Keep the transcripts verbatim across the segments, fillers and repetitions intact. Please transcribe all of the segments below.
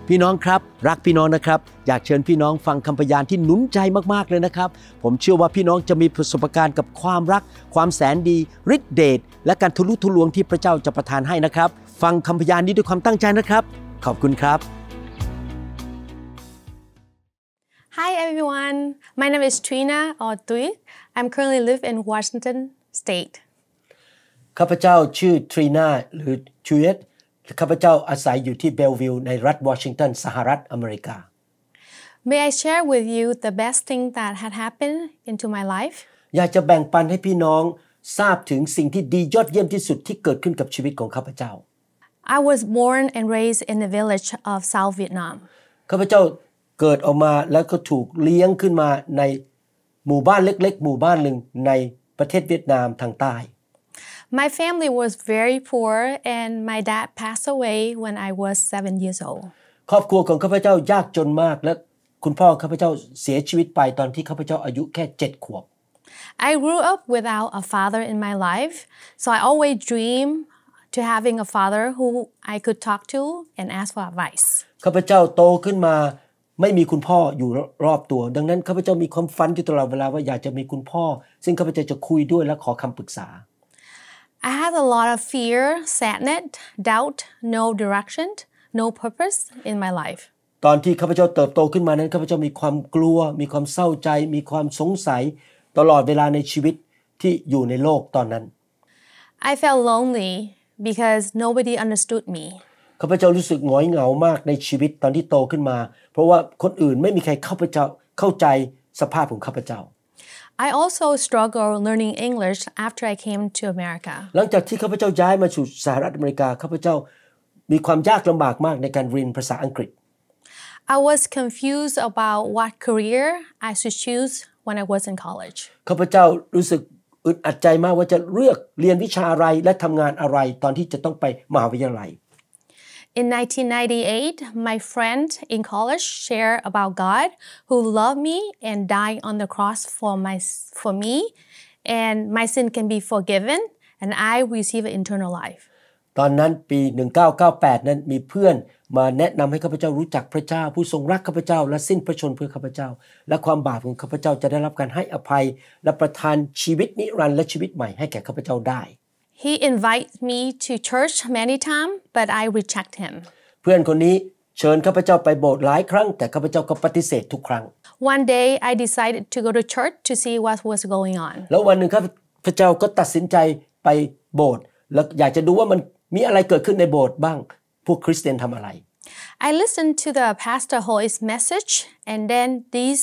พี่น้องครับรักพี่น้องนะครับอยากเชิญพี่น้องฟังคำพยานที่หนุนใจมากๆเลยนะครับผมเชื่อว่าพี่น้องจะมีประสบการณ์กับความรักความแสนดีฤทธิเดชและการทะลุทะลวงที่พระเจ้าจะประทานให้นะครับฟังคำพยานนี้ด้วยความตั้งใจนะครับขอบคุณครับ Hi everyone, my name is Trina or Tui. I'm currently live in Washington State. ข้าพเจ้าชื่อทรีนาหรือชูเอตข้าพเจ้าอาศัยอยู่ที่เบลวิลล์ในรัฐวอชิงตันสหรัฐอเมริกา May I share with you the best thing that had happened into my life? อยากจะแบ่งปันให้พี่น้องทราบถึงสิ่งที่ดียอดเยี่ยมที่สุดที่เกิดขึ้นกับชีวิตของข้าพเจ้า I was born and raised in the village of South Vietnam. ข้าพเจ้าเกิดออกมาแล้วก็ถูกเลี้ยงขึ้นมาในหมู่บ้านเล็กๆหมู่บ้านหนึ่งในประเทศเวียดนามทางใต้ My family was very poor and my dad passed away when I was seven years old. ครอบครัวของข้าพเจ้ายากจนมากและคุณพ่อข้าพเจ้าเสียชีวิตไปตอนที่ข้าพเจ้าอายุแค่เจ็ดขวบ I grew up without a father in my life, so I always dream to having a father who I could talk to and ask for advice. ข้าพเจ้าโตขึ้นมาไม่มีคุณพ่ออยู่รอบตัวดังนั้นข้าพเจ้ามีความฝันอยู่ตลอดเวลาว่าอยากจะมีคุณพ่อซึ่งข้าพเจ้าจะคุยด้วยและขอคำปรึกษา I had a lot of fear, sadness, doubt, no direction, no purpose in my life. ตอนที่ข้าพเจ้าเติบโตขึ้นมานั้นข้าพเจ้ามีความกลัวมีความเศร้าใจมีความสงสัยตลอดเวลาในชีวิตที่อยู่ในโลกตอนนั้น I felt lonely because nobody understood me. ข้าพเจ้ารู้สึกหงอยเหงามากในชีวิตตอนที่โตขึ้นมาเพราะว่าคนอื่นไม่มีใครเข้าพเจ้าเข้าใจสภาพของข้าพเจ้า I also struggled learning English after I came to America. หลังจากที่ข้าพเจ้าย้ายมาสู่สหรัฐอเมริกาข้าพเจ้ามีความยากลำบากมากในการเรียนภาษาอังกฤษ I was confused about what career I should choose when I was in college. ข้าพเจ้ารู้สึกอึดอัดใจมากว่าจะเลือกเรียนวิชาอะไรและทำงานอะไรตอนที่จะต้องไปมหาวิทยาลัย In nineteen ninety-eight, my friend in college shared about God who loved me and died on the cross for my for me, and my sin can be forgiven, and I receive eternal life. ตอนนั้นปีหนึ่งพันเก้าร้อยเก้าสิบแปดนั้นมีเพื่อนมาแนะนำให้ข้าพเจ้ารู้จักพระเจ้าผู้ทรงรักข้าพเจ้าและสิ้นพระชนม์เพื่อข้าพเจ้าและความบาปของข้าพเจ้าจะได้รับการให้อภัยและประทานชีวิตนิรันดร์และชีวิตใหม่ให้แก่ข้าพเจ้าได้ He invited me to church many times, but I reject him. เพื่อนคนนี้เชิญข้าพเจ้าไปโบสถ์หลายครั้งแต่ข้าพเจ้าก็ปฏิเสธทุกครั้ง One day, I decided to go to church to see what was going on. แล้ววันหนึ่งข้าพเจ้าก็ตัดสินใจไปโบสถ์แล้วอยากจะดูว่ามันมีอะไรเกิดขึ้นในโบสถ์บ้างพวกคริสเตียนทำอะไร I listened to the Pastor Hoy's message, and then these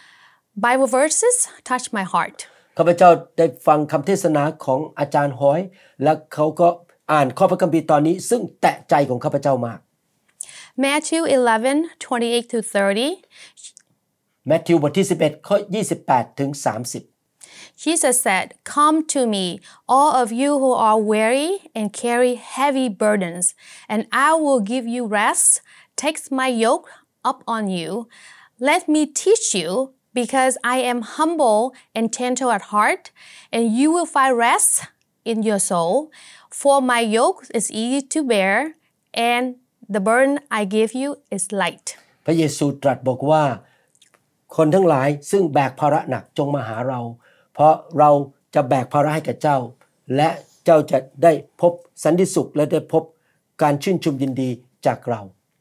Bible verses touched my heart. ข้าพเจ้าได้ฟังคำเทศนาของอาจารย์ฮอยและเขาก็อ่านข้อพระคัมภีร์ตอนนี้ซึ่งแตะใจของข้าพเจ้ามาก Matthew eleven twenty-eight to thirty. มัทธิวบทที่สิบเอ็ดข้อยี่สิบแปดถึงสามสิบ Jesus said, "Come to me, all of you who are weary and carry heavy burdens, and I will give you rest. Take my yoke up on you. Let me teach you, because I am humble and gentle at heart, and you will find rest in your soul. For my yoke is easy to bear, and the burden I give you is light." พระเยซูตรัสบอกว่าคนทั้งหลายซึ่งแบกภาระหนักจงมาหาเราเพราะเราจะแบกภาระให้แก่เจ้าและเจ้าจะได้พบสันติสุขและได้พบการชื่นชมยินดีจากเรา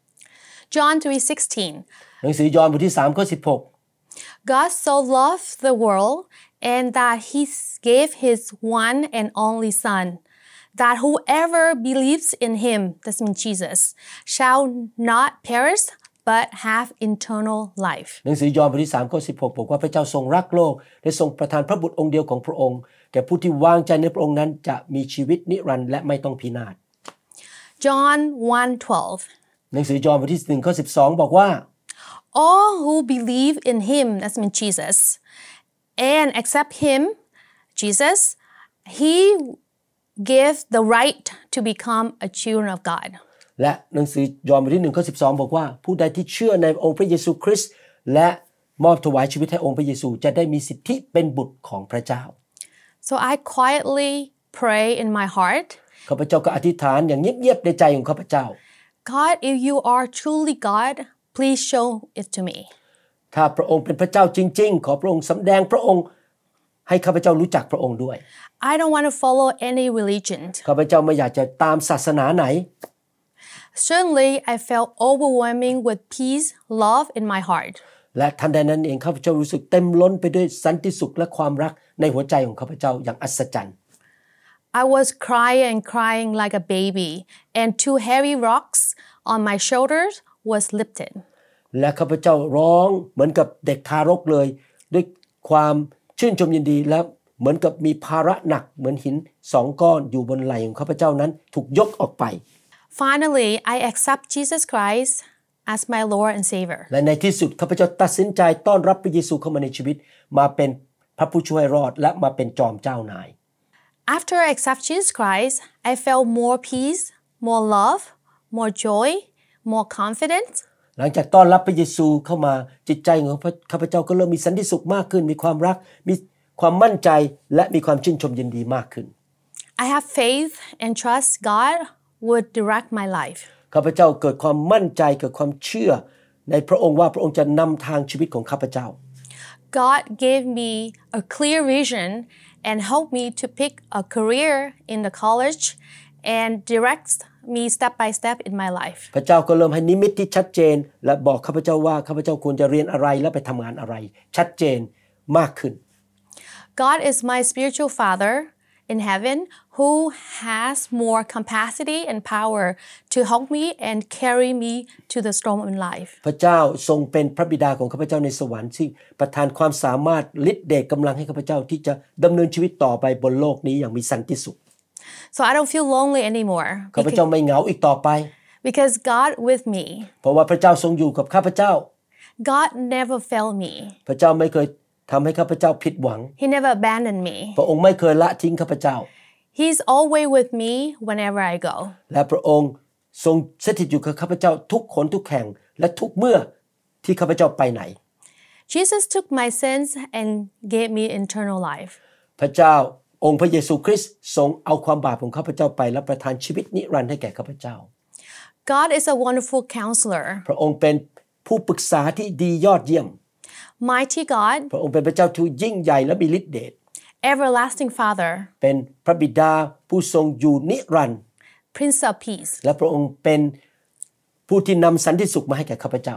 John three sixteen. หนังสือยอห์นบทที่สามข้อสิบหก God so loved the world and that he gave his one and only son, that whoever believes in him, that's mean Jesus, shall not perish but have eternal life. หนังสือยอห์นบทที่สามข้อสิบหกบอกว่าพระเจ้าทรงรักโลกและทรงประทานพระบุตรองค์เดียวของพระองค์แก่ผู้ที่วางใจในพระองค์นั้นจะมีชีวิตนิรันดร์และไม่ต้องพินาศ John one twelve. หนังสือยอห์นบทที่หนึ่งข้อสิบสองบอกว่า All who believe in him, that's mean Jesus, and accept him, Jesus, he gave the right to become a children of God. และหนังสือยอห์นบทที่หนึ่งข้อสิบสองบอกว่าผู้ใดที่เชื่อในองค์พระเยซูคริสต์และมอบถวายชีวิตให้องค์พระเยซูจะได้มีสิทธิเป็นบุตรของพระเจ้า So I quietly pray in my heart. ข้าพเจ้าก็อธิษฐานอย่างเงียบๆในใจของข้าพเจ้า God, if you are truly God, please show it to me. ถ้าพระองค์เป็นพระเจ้าจริงๆขอพระองค์สำแดงพระองค์ให้ข้าพเจ้ารู้จักพระองค์ด้วย I don't want to follow any religion. ข้าพเจ้าไม่อยากจะตามศาสนาไหน Certainly, I felt overwhelming with peace, love in my heart. และทันใดนั้นเองข้าพเจ้ารู้สึกเต็มล้นไปด้วยสันติสุขและความรักในหัวใจของข้าพเจ้าอย่างอัศจรรย์ I was crying and crying like a baby, and two heavy rocks on my shoulders was lifted. และข้าพเจ้าร้องเหมือนกับเด็กทารกเลยด้วยความชื่นชมยินดีและเหมือนกับมีภาระหนักเหมือนหินสองก้อนอยู่บนไหล่ของข้าพเจ้านั้นถูกยกออกไป Finally, I accept Jesus Christ as my Lord and Savior. และในที่สุดข้าพเจ้าตัดสินใจต้อนรับพระเยซูเข้ามาในชีวิตมาเป็นพระผู้ช่วยรอดและมาเป็นจอมเจ้านาย After I accept Jesus Christ, I felt more peace, more love, more joy, more confidence. หลังจากต้อนรับพระเยซูเข้ามาจิตใจของข้าพเจ้าก็เริ่มมีสันติสุขมากขึ้นมีความรักมีความมั่นใจและมีความชื่นชมยินดีมากขึ้น I have faith and trust God would direct my life. ข้าพเจ้าเกิดความมั่นใจเกิดความเชื่อในพระองค์ว่าพระองค์จะนำทางชีวิตของข้าพเจ้า God gave me a clear vision and helped me to pick a career in the college and directs me step by step in my life. พระเจ้าก็เริ่มให้นิมิตที่ชัดเจนและบอกข้าพเจ้าว่าข้าพเจ้าควรจะเรียนอะไรและไปทำงานอะไรชัดเจนมากขึ้น God is my spiritual father in heaven who has more capacity and power to help me and carry me to the storm in life. พระเจ้าทรงเป็นพระบิดาของข้าพเจ้าในสวรรค์ที่ประทานความสามารถฤทธิ์เดชกำลังให้ข้าพเจ้าที่จะดำเนินชีวิตต่อไปบนโลกนี้อย่างมีสันติสุข So I don't feel lonely anymore ข้าพเจ้าไม่เหงาอีกต่อไป because God with me. เพราะว่าพระเจ้าทรงอยู่กับข้าพเจ้า God never failed me. พระเจ้าไม่เคยทำให้ข้าพเจ้าผิดหวัง He never abandoned me. พระองค์ไม่เคยละทิ้งข้าพเจ้า He's always with me whenever I go. และพระองค์ทรงสถิตอยู่กับข้าพเจ้าทุกคนทุกแห่งและทุกเมื่อที่ข้าพเจ้าไปไหน Jesus took my sins and gave me eternal life. พระเจ้าองค์พระเยซูคริสต์ทรงเอาความบาปของข้าพเจ้าไปและประทานชีวิตนิรันดร์ให้แก่ข้าพเจ้า God is a wonderful counselor. พระองค์เป็นผู้ปรึกษาที่ดียอดเยี่ยม Mighty God, พระองค์เป็นพระเจ้าที่ยิ่งใหญ่และมีฤทธิ์เดช everlasting Father, เป็นพระบิดาผู้ทรงอยู่นิรันดร์ Prince of Peace. และพระองค์เป็นผู้ที่นำสันติสุขมาให้แก่ข้าพเจ้า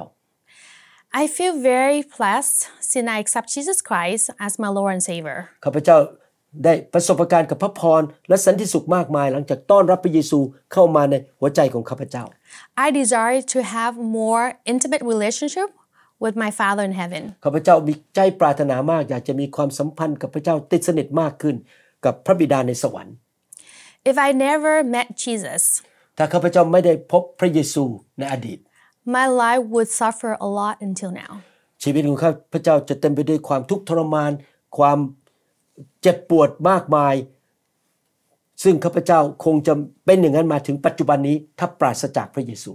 I feel very blessed since I accept Jesus Christ as my Lord and Savior. ข้าพเจ้าได้ประสบการณ์กับพระพรและสันติสุขมากมายหลังจากต้อนรับพระเยซูเข้ามาในหัวใจของข้าพเจ้า I desire to have more intimate relationship with my Father in heaven. ข้าพเจ้ามีใจปรารถนามากอยากจะมีความสัมพันธ์กับพระเจ้าติดสนิทมากขึ้นกับพระบิดาในสวรรค์ If I never met Jesus, ถ้าข้าพเจ้าไม่ได้พบพระเยซูในอดีต my life would suffer a lot until now. ชีวิตของข้าพเจ้าจะเต็มไปด้วยความทุกข์ทรมานความเจ็บปวดมากมายซึ่งข้าพเจ้าคงจะเป็นอย่างนั้นมาถึงปัจจุบันนี้ถ้าปราศจากพระเยซู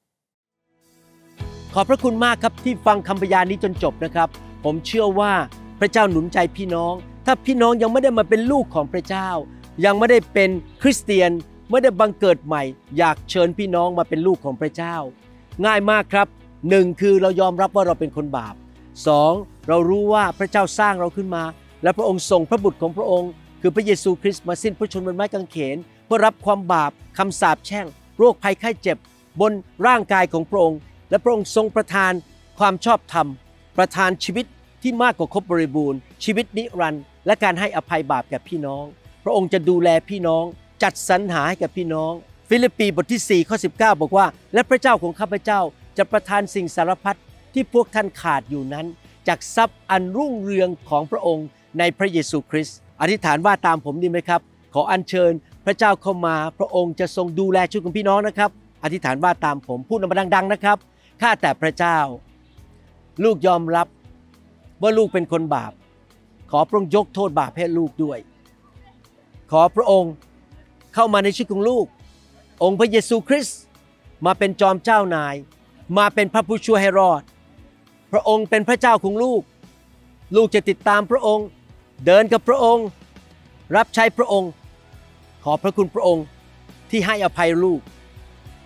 ขอบพระคุณมากครับที่ฟังคำพยานนี้จนจบนะครับผมเชื่อว่าพระเจ้าหนุนใจพี่น้องถ้าพี่น้องยังไม่ได้มาเป็นลูกของพระเจ้ายังไม่ได้เป็นคริสเตียนไม่ได้บังเกิดใหม่อยากเชิญพี่น้องมาเป็นลูกของพระเจ้าง่ายมากครับหนึ่งคือเรายอมรับว่าเราเป็นคนบาปสองเรารู้ว่าพระเจ้าสร้างเราขึ้นมาและพระองค์ส่งพระบุตรของพระองค์คือพระเยซูคริสต์มาสิ้นพระชนม์บนไม้กางเขนเพื่อรับความบาปคำสาปแช่งโรคภัยไข้เจ็บบนร่างกายของพระองค์และพระองค์ทรงประทานความชอบธรรมประทานชีวิตที่มากกว่าครบบริบูรณ์ชีวิตนิรันดร์และการให้อภัยบาปแก่พี่น้องพระองค์จะดูแลพี่น้องจัดสรรหาให้แก่พี่น้องฟิลิปปีบทที่สี่ข้อสิบเก้าบอกว่าและพระเจ้าของข้าพเจ้าจะประทานสิ่งสารพัดที่พวกท่านขาดอยู่นั้นจากทรัพย์อันรุ่งเรืองของพระองค์ในพระเยซูคริสต์อธิษฐานว่าตามผมดีไหมครับขออัญเชิญพระเจ้าเข้ามาพระองค์จะทรงดูแลชีวิตของพี่น้องนะครับอธิษฐานว่าตามผมพูดมาดังๆนะครับข้าแต่พระเจ้าลูกยอมรับว่าลูกเป็นคนบาปขอพระองค์ยกโทษบาปให้ลูกด้วยขอพระองค์เข้ามาในชีวิตของลูกองค์พระเยซูคริสต์มาเป็นจอมเจ้านายมาเป็นพระผู้ช่วยให้รอดพระองค์เป็นพระเจ้าของลูกลูกจะติดตามพระองค์เดินกับพระองค์รับใช้พระองค์ขอพระคุณพระองค์ที่ให้อภัยลูก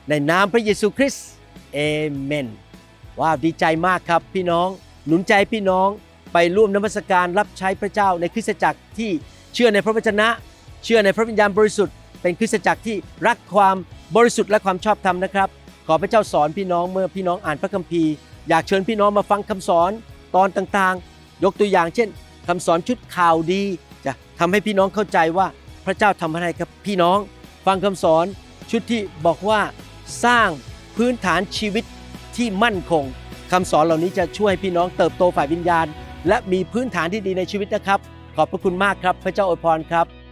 ในนามพระเยซูคริสต์เอเมนว้าวดีใจมากครับพี่น้องหนุนใจพี่น้องไปร่วมนมัสการรับใช้พระเจ้าในคริสตจักรที่เชื่อในพระวจนะเชื่อในพระวิญญาณบริสุทธิ์เป็นคริสตจักรที่รักความบริสุทธิ์และความชอบธรรมนะครับขอพระเจ้าสอนพี่น้องเมื่อพี่น้องอ่านพระคัมภีร์อยากเชิญพี่น้องมาฟังคำสอนตอนต่างๆยกตัวอย่างเช่นคำสอนชุดข่าวดีจะทำให้พี่น้องเข้าใจว่าพระเจ้าทำอะไรกับพี่น้องฟังคำสอนชุดที่บอกว่าสร้างพื้นฐานชีวิตที่มั่นคงคำสอนเหล่านี้จะช่วยให้พี่น้องเติบโตฝ่ายวิญญาณและมีพื้นฐานที่ดีในชีวิตนะครับขอบพระคุณมากครับพระเจ้าอวยพรครับ